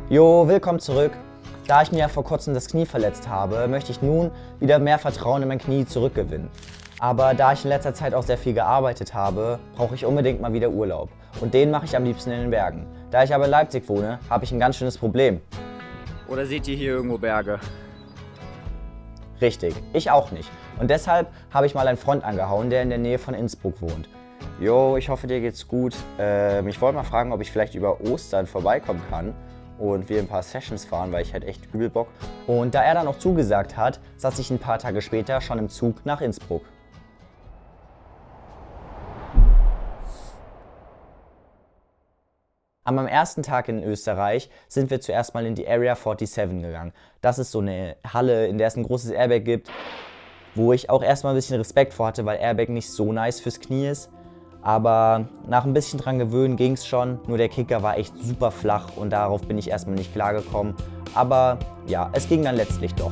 Jo, willkommen zurück. Da ich mir ja vor kurzem das Knie verletzt habe, möchte ich nun wieder mehr Vertrauen in mein Knie zurückgewinnen. Aber da ich in letzter Zeit auch sehr viel gearbeitet habe, brauche ich unbedingt mal wieder Urlaub. Und den mache ich am liebsten in den Bergen. Da ich aber in Leipzig wohne, habe ich ein ganz schönes Problem. Oder seht ihr hier irgendwo Berge? Richtig, ich auch nicht. Und deshalb habe ich mal einen Freund angehauen, der in der Nähe von Innsbruck wohnt. Jo, ich hoffe, dir geht's gut. Ich wollte mal fragen, ob ich vielleicht über Ostern vorbeikommen kann und wir ein paar Sessions fahren, weil ich halt echt übel Bock. Und da er dann auch zugesagt hat, saß ich ein paar Tage später schon im Zug nach Innsbruck. An meinem ersten Tag in Österreich sind wir zuerst mal in die Area 47 gegangen. Das ist so eine Halle, in der es ein großes Airbag gibt, wo ich auch erstmal ein bisschen Respekt vor hatte, weil Airbag nicht so nice fürs Knie ist. Aber nach ein bisschen dran gewöhnen ging es schon, nur der Kicker war echt super flach und darauf bin ich erstmal nicht klargekommen. Aber ja, es ging dann letztlich doch.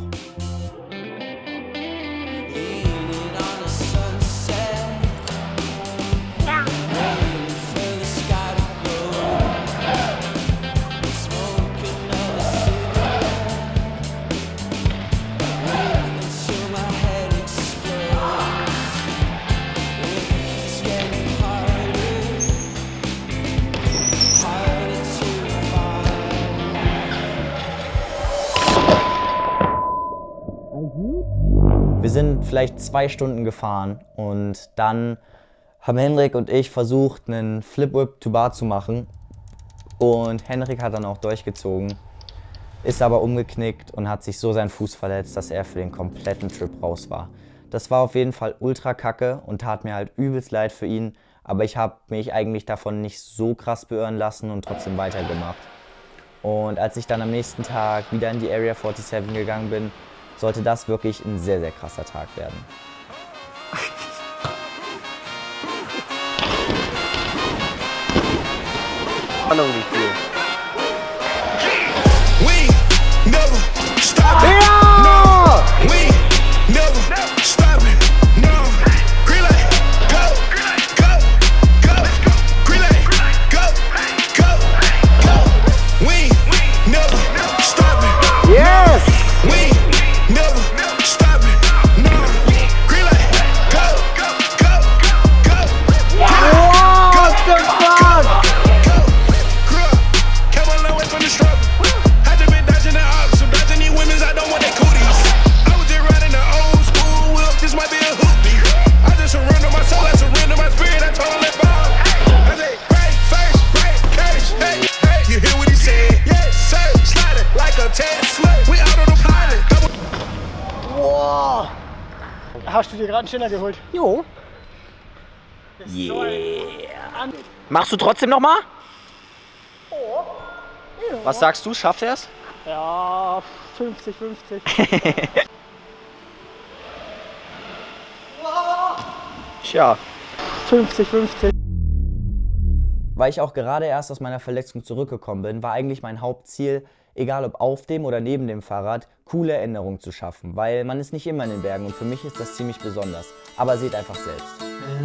Wir sind vielleicht 2 Stunden gefahren und dann haben Henrik und ich versucht, einen Flip-Whip to Bar zu machen. Und Henrik hat dann auch durchgezogen, ist aber umgeknickt und hat sich so seinen Fuß verletzt, dass er für den kompletten Trip raus war. Das war auf jeden Fall ultra kacke und tat mir halt übelst leid für ihn, aber ich habe mich eigentlich davon nicht so krass beirren lassen und trotzdem weitergemacht. Und als ich dann am nächsten Tag wieder in die Area 47 gegangen bin, sollte das wirklich ein sehr, sehr krasser Tag werden. Ahnung wie viel. Hast du dir gerade einen Ständer geholt? Jo. Yeah. Machst du trotzdem noch mal? Was sagst du, schafft er es? Ja, 50-50. Tja. 50-50. Weil ich auch gerade erst aus meiner Verletzung zurückgekommen bin, war eigentlich mein Hauptziel, egal ob auf dem oder neben dem Fahrrad, coole Erinnerungen zu schaffen, weil man ist nicht immer in den Bergen und für mich ist das ziemlich besonders. Aber seht einfach selbst.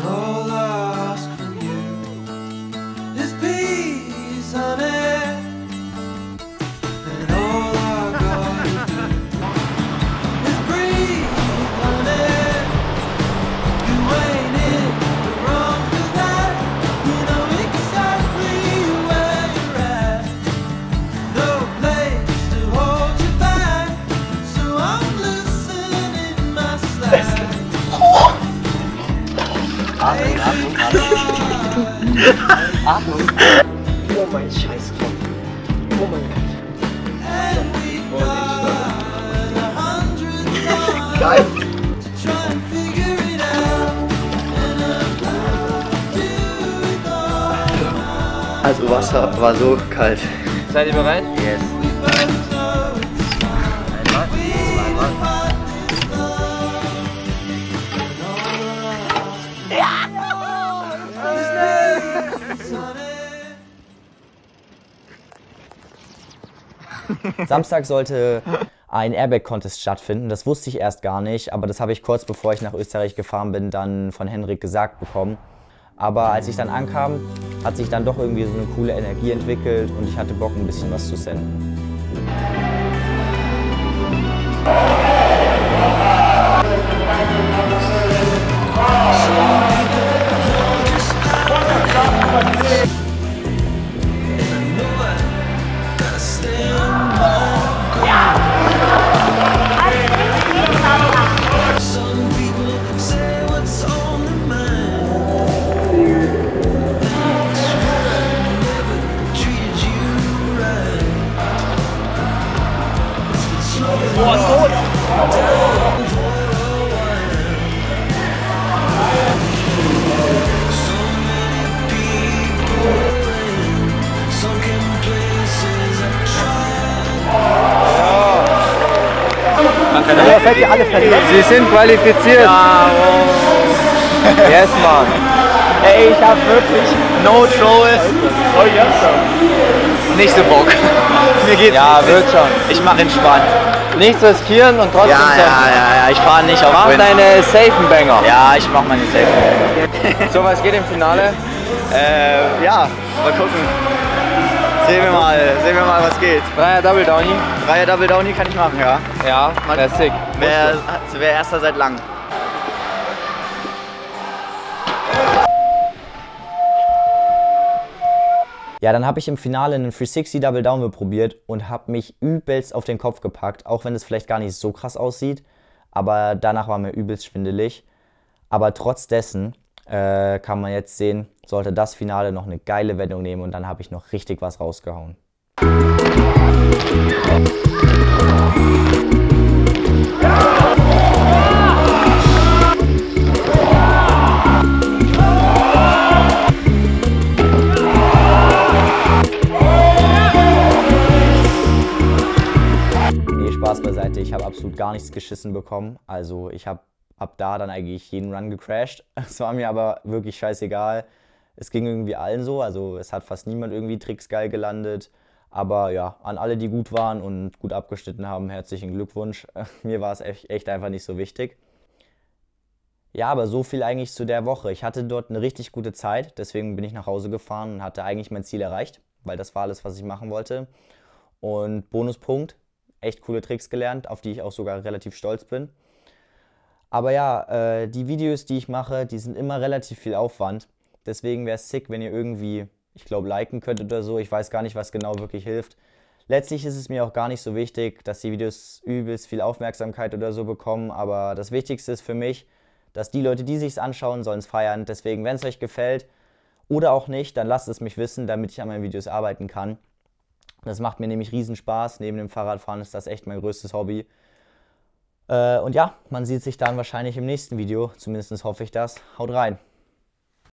Atmung. Oh mein Scheiß. Oh mein Gott. Geil. Also Wasser war so kalt. Seid ihr bereit? Yes. Einmal, zweimal. Samstag sollte ein Airbag-Contest stattfinden. Das wusste ich erst gar nicht, aber das habe ich kurz bevor ich nach Österreich gefahren bin, dann von Henrik gesagt bekommen. Aber als ich dann ankam, hat sich dann doch irgendwie so eine coole Energie entwickelt und ich hatte Bock, ein bisschen was zu senden. Seid ihr alle fertig? Sie sind qualifiziert. Ja, Yes, Mann. ey, ich hab wirklich no troll. Oh ja, Nicht so Bock. mir geht's Ja, nicht. wird schon. Ich mach entspannt. Nichts riskieren und trotzdem Ja, ich fahr nicht auf Mach Win. deine safen Banger. Ja, ich mach meine Safe. So, was geht im Finale? Ja, mal gucken. Sehen wir mal, was geht. Dreier Double Downy. Dreier Double Downy kann ich machen, ja. Ja, der ist sick. Wer erster seit langem. Ja, dann habe ich im Finale einen 360 Double Down probiert und habe mich übelst auf den Kopf gepackt, auch wenn es vielleicht gar nicht so krass aussieht, aber danach war mir übelst schwindelig. Aber trotz dessen kann man jetzt sehen, sollte das Finale noch eine geile Wendung nehmen und dann habe ich noch richtig was rausgehauen. Nee, Spaß beiseite, ich habe absolut gar nichts geschissen bekommen. Also ich habe ab da dann eigentlich jeden Run gecrashed. Es war mir aber wirklich scheißegal. Es ging irgendwie allen so, also es hat fast niemand irgendwie Tricks geil gelandet. Aber ja, an alle, die gut waren und gut abgeschnitten haben, herzlichen Glückwunsch. Mir war es echt einfach nicht so wichtig. Ja, aber so viel eigentlich zu der Woche. Ich hatte dort eine richtig gute Zeit, deswegen bin ich nach Hause gefahren und hatte eigentlich mein Ziel erreicht, weil das war alles, was ich machen wollte. Und Bonuspunkt, echt coole Tricks gelernt, auf die ich auch sogar relativ stolz bin. Aber ja, die Videos, die ich mache, die sind immer relativ viel Aufwand. Deswegen wäre es sick, wenn ihr irgendwie, ich glaube, liken könntet oder so. Ich weiß gar nicht, was genau wirklich hilft. Letztlich ist es mir auch gar nicht so wichtig, dass die Videos übelst viel Aufmerksamkeit oder so bekommen. Aber das Wichtigste ist für mich, dass die Leute, die sich's anschauen, sollen es feiern. Deswegen, wenn es euch gefällt oder auch nicht, dann lasst es mich wissen, damit ich an meinen Videos arbeiten kann. Das macht mir nämlich riesen Spaß. Neben dem Fahrradfahren ist das echt mein größtes Hobby. Und ja, man sieht sich dann wahrscheinlich im nächsten Video. Zumindest hoffe ich das. Haut rein!